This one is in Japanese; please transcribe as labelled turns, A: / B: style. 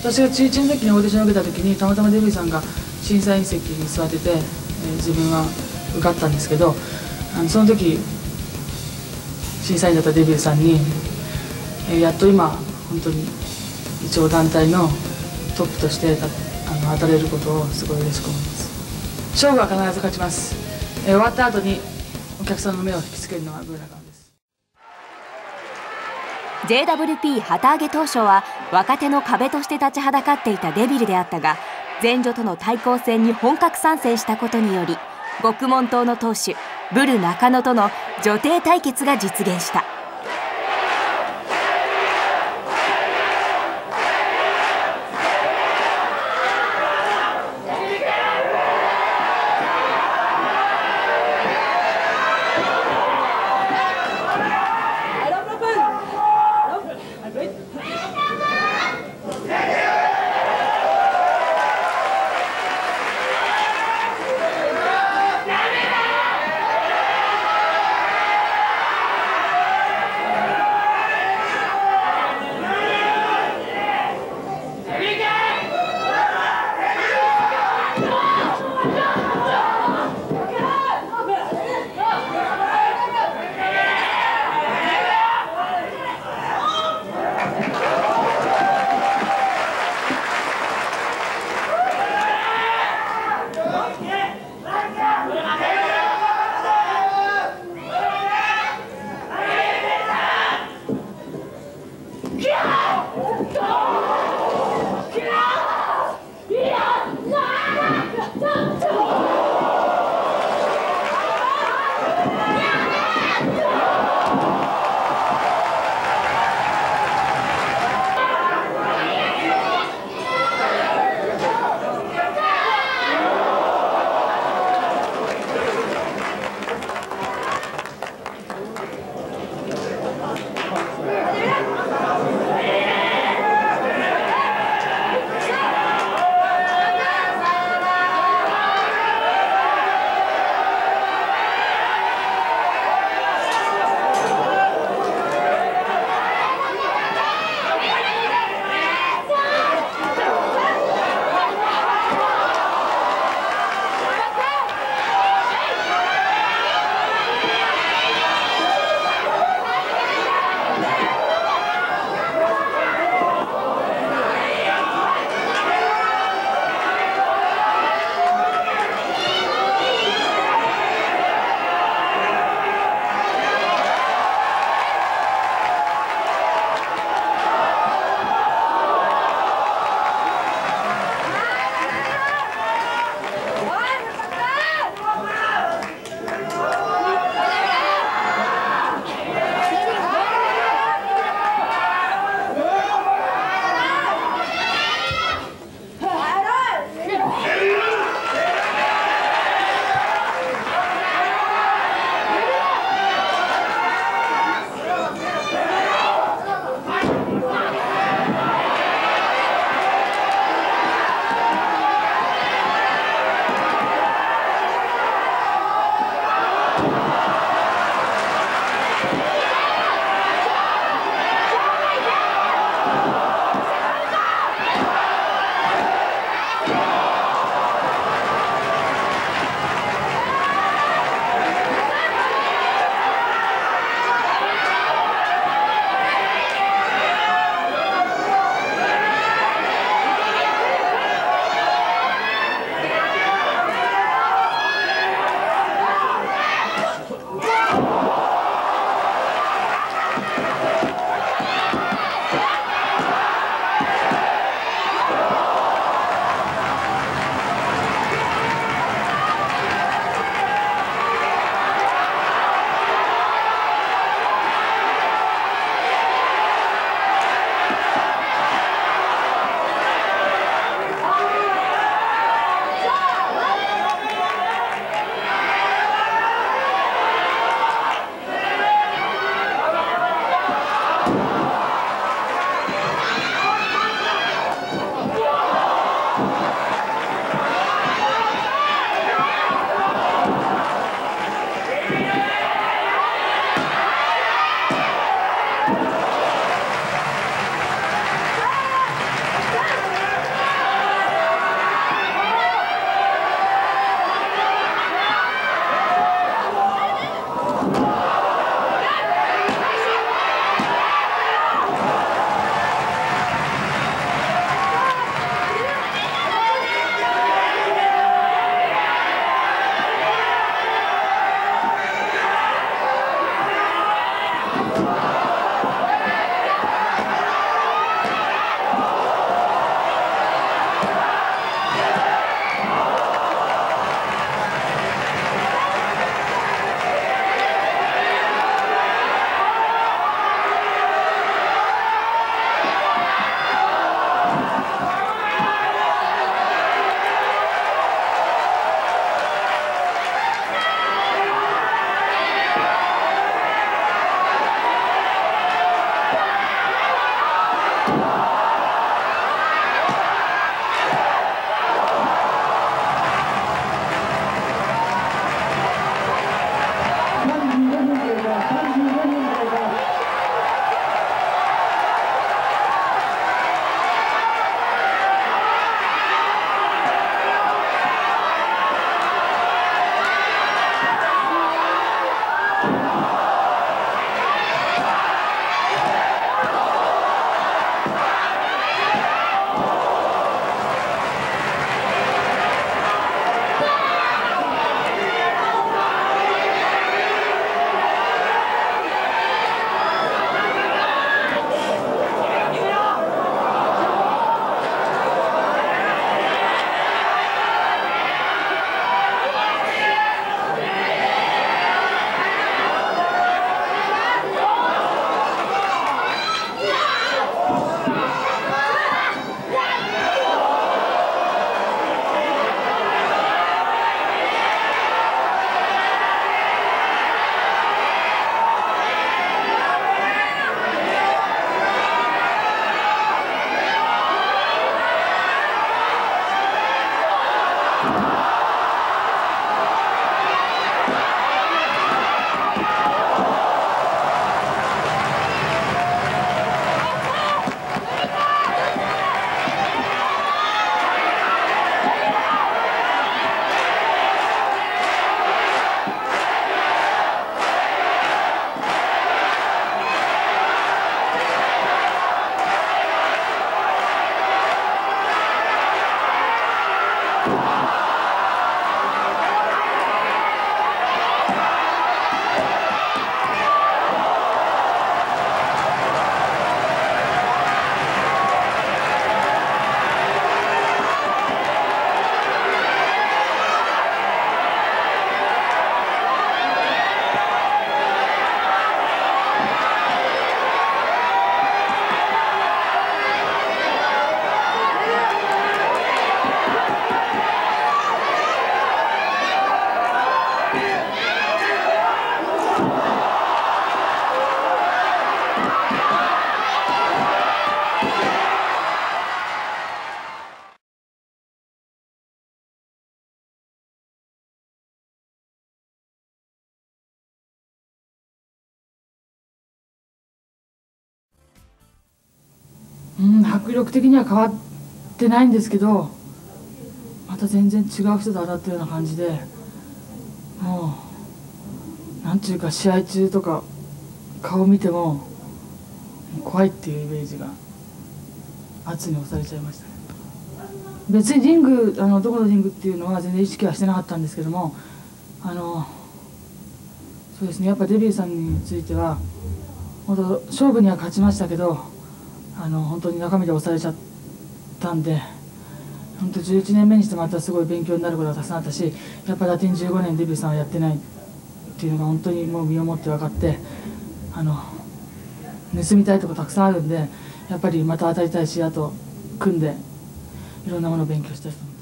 A: 私が中1の時にオーディションを受けた時にたまたまデビューさんが審査員席に座ってて、自分は受かったんですけど、その時審査員だったデビューさんに、やっと今本当に一応団体のトップとして当たれることをすごい嬉しく思います。勝負は必ず勝ちます。終わった後にお客さんの目を引きつけるのはブーラカンです。
B: JWP 旗揚げ当初は若手の壁として立ちはだかっていたデビルであったが、前女との対抗戦に本格参戦したことにより、獄門島の当主ブル中野との女帝対決が実現した。
A: 迫力的には変わってないんですけど、また全然違う人と当たったような感じで、もうなんていうか試合中とか顔見ても怖いっていうイメージが圧に押されちゃいましたね。別にリングどこのリングっていうのは全然意識はしてなかったんですけども、そうですね、やっぱデビューさんについては本当勝負には勝ちましたけど、本当に中身で押されちゃったんで、本当11年目にしてまたすごい勉強になることがたくさんあったし、やっぱラテン15年デビューさんはやってないっていうのが本当にもう身をもって分かって、盗みたいとこたくさんあるんで、やっぱりまた当たりたいし、あと組んでいろんなものを勉強したいと思います。